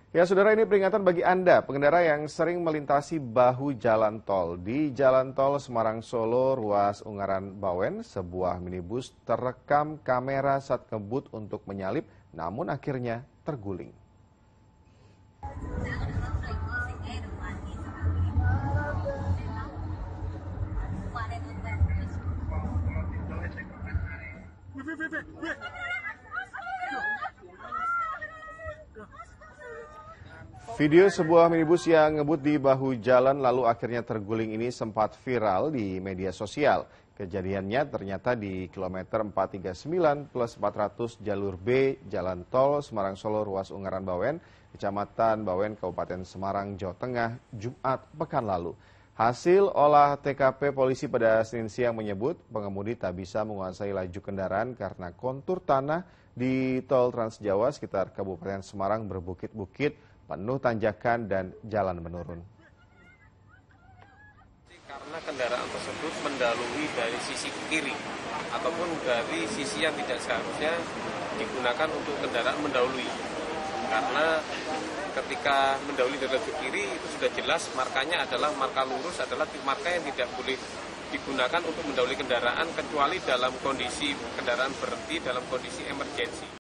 Ya, saudara, ini peringatan bagi Anda, pengendara yang sering melintasi bahu jalan tol. Di Jalan Tol Semarang-Solo, ruas Ungaran Bawen, sebuah minibus terekam kamera saat ngebut untuk menyalip, namun akhirnya terguling. Video sebuah minibus yang ngebut di bahu jalan lalu akhirnya terguling ini sempat viral di media sosial. Kejadiannya ternyata di kilometer 439 plus 400 jalur B Jalan Tol Semarang-Solo ruas Ungaran Bawen, Kecamatan Bawen, Kabupaten Semarang, Jawa Tengah, Jumat pekan lalu. Hasil olah TKP polisi pada Senin siang menyebut pengemudi tak bisa menguasai laju kendaraan karena kontur tanah di tol Trans Jawa sekitar Kabupaten Semarang berbukit-bukit, penuh tanjakan dan jalan menurun. Karena kendaraan tersebut mendahului dari sisi kiri ataupun dari sisi yang tidak seharusnya digunakan untuk kendaraan mendahului. Karena ketika mendahului dari lajur kiri itu sudah jelas markanya adalah marka lurus, adalah marka yang tidak boleh digunakan untuk mendahului kendaraan kecuali dalam kondisi kendaraan berhenti dalam kondisi emergensi.